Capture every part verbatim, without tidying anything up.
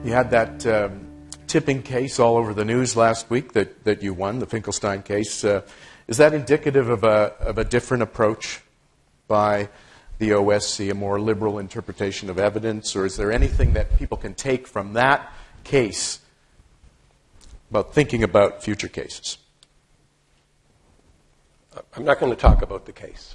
You had that um, tipping case all over the news last week that, that you won, the Finkelstein case. Uh, is that indicative of a, of a different approach by the O S C, a more liberal interpretation of evidence, or is there anything that people can take from that case about thinking about future cases? I'm not going to talk about the case.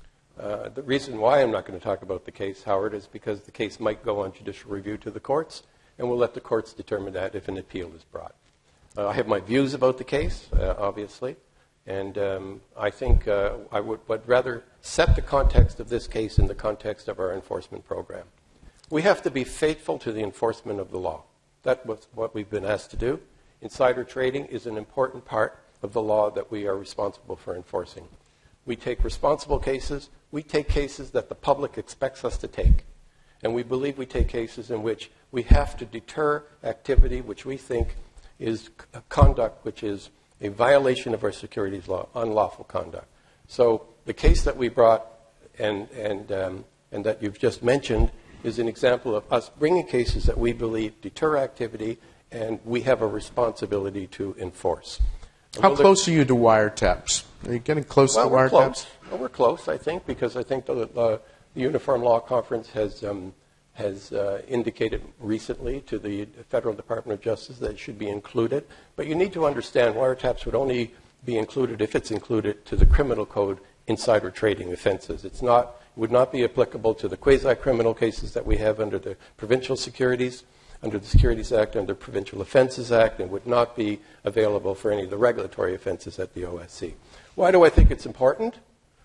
Uh, the reason why I'm not going to talk about the case, Howard, is because the case might go on judicial review to the courts, and we'll let the courts determine that if an appeal is brought. Uh, I have my views about the case, uh, obviously, and um, I think uh, I would, would rather set the context of this case in the context of our enforcement program. We have to be faithful to the enforcement of the law. That's what we've been asked to do. Insider trading is an important part of the law that we are responsible for enforcing. We take responsible cases. We take cases that the public expects us to take. And we believe we take cases in which we have to deter activity which we think is conduct which is a violation of our securities law, unlawful conduct. So the case that we brought and, and, um, and that you've just mentioned is an example of us bringing cases that we believe deter activity and we have a responsibility to enforce. How well, close are you to wiretaps? Are you getting close well, to we're wiretaps? Close. Well, we're close, I think, because I think the, uh, the Uniform Law Conference has, um, has uh, indicated recently to the Federal Department of Justice that it should be included. But you need to understand wiretaps would only be included if it's included to the criminal code insider trading offenses. It's not, it would not be applicable to the quasi-criminal cases that we have under the Provincial Securities under the Securities Act, under the Provincial Offences Act, and would not be available for any of the regulatory offenses at the O S C. Why do I think it's important?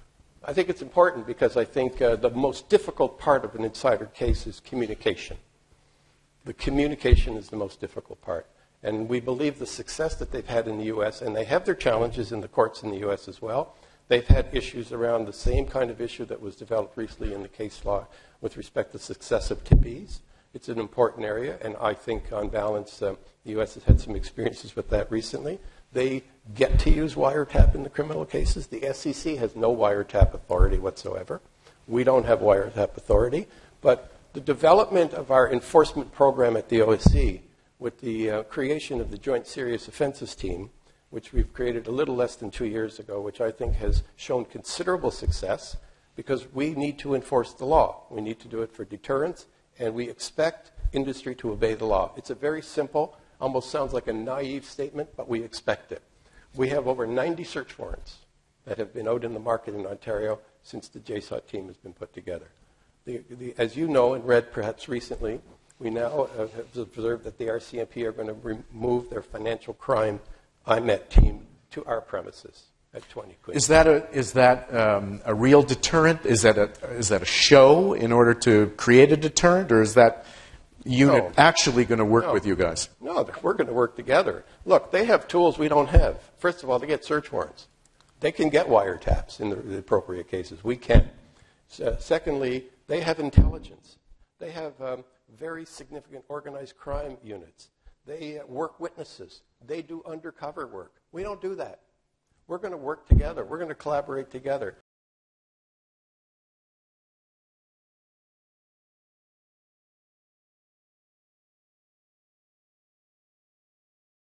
I think it's important because I think uh, the most difficult part of an insider case is communication. The communication is the most difficult part. And we believe the success that they've had in the U S, and they have their challenges in the courts in the U S as well. They've had issues around the same kind of issue that was developed recently in the case law with respect to successive tippees. It's an important area, and I think, on balance, uh, the U S has had some experiences with that recently. They get to use wiretap in the criminal cases. The S E C has no wiretap authority whatsoever. We don't have wiretap authority. But the development of our enforcement program at the O S C, with the uh, creation of the Joint Serious Offenses Team, which we've created a little less than two years ago, which I think has shown considerable success, because we need to enforce the law. We need to do it for deterrence, and we expect industry to obey the law. It's a very simple, almost sounds like a naive statement, but we expect it. We have over ninety search warrants that have been out in the market in Ontario since the J SOT team has been put together. The, the, as you know and read perhaps recently, we now have observed that the R C M P are going to remove their financial crime I M E T team to our premises at twenty Queen. Is that a is that um, a real deterrent? Is that a is that a show in order to create a deterrent, or is that unit no. actually going to work no. with you guys? No, we're going to work together. Look, they have tools we don't have. First of all, they get search warrants. They can get wiretaps in the, the appropriate cases. We can't. So, secondly, they have intelligence. They have um, very significant organized crime units. They uh, work witnesses. They do undercover work. We don't do that. We're going to work together. We're going to collaborate together.